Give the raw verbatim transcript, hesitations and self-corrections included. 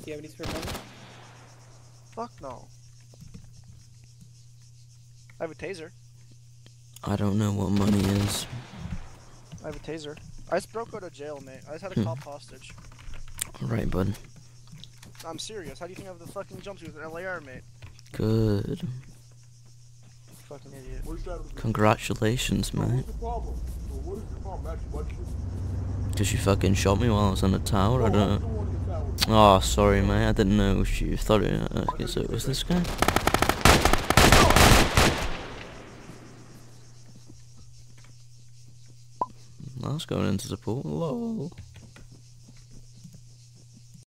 Do you have any spare money? Fuck no. I have a taser. I don't know what money is. I have a taser. I just broke out of jail, mate. I just had a Hmm. cop hostage. Alright, bud. I'm serious. How do you think I have the fucking jumpsuit with an L A R, mate? Good. Fucking idiot. Congratulations, mate. What's the problem? Well, what is the problem? Actually, what is Because you fucking shot me while I was on the tower, I don't know. Oh, sorry, mate. I didn't know if you thought it. Okay, so it was this guy? That's going into support. Lol.